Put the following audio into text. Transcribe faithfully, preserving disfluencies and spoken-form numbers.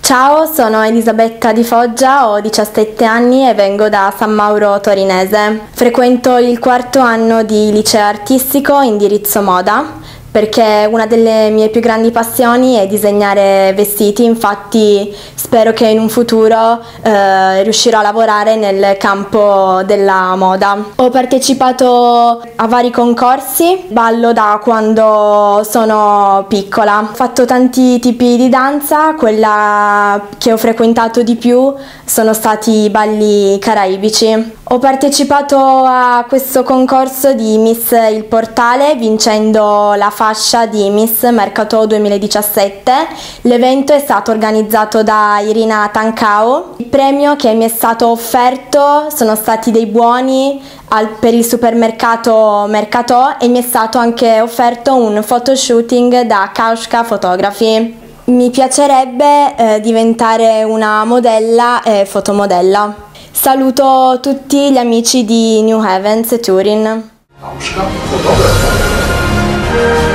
Ciao, sono Elisabetta Di Foggia, ho diciassette anni e vengo da San Mauro Torinese. Frequento il quarto anno di liceo artistico indirizzo moda perché una delle mie più grandi passioni è disegnare vestiti, infatti spero che in un futuro eh, riuscirò a lavorare nel campo della moda. Ho partecipato a vari concorsi, ballo da quando sono piccola. Ho fatto tanti tipi di danza, quella che ho frequentato di più sono stati i balli caraibici. Ho partecipato a questo concorso di Miss Il Portale vincendo la fascia di Miss Mercato duemiladiciassette. L'evento è stato organizzato da Irina Tancao. Il premio che mi è stato offerto sono stati dei buoni al, per il supermercato Mercatò e mi è stato anche offerto un photoshooting da Kaushka Photography. Mi piacerebbe eh, diventare una modella e fotomodella. Saluto tutti gli amici di New Havens e Turin. Kaushka Photography.